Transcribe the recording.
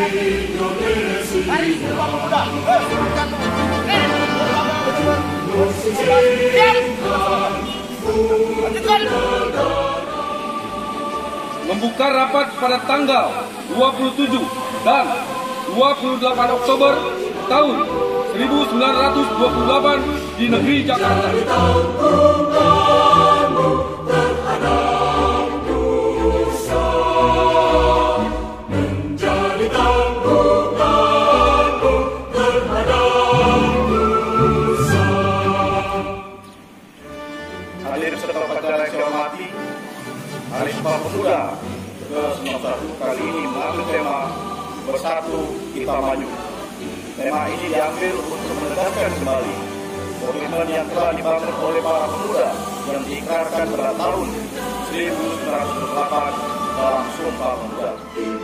Mari Sumpah Pemuda. Membuka rapat pada tanggal 27 dan 28 Oktober tahun 1928 di negeri Jakarta. Hadirin serta upacara yang saya hormati, Hari Sumpah Pemuda ke-91 kali ini mengambil tema Bersatu Kita Maju. Tema ini diambil untuk menegaskan kembali komitmen yang telah dibangun oleh para pemuda yang diikrarkan pada tahun 1908 dalam Sumpah Pemuda.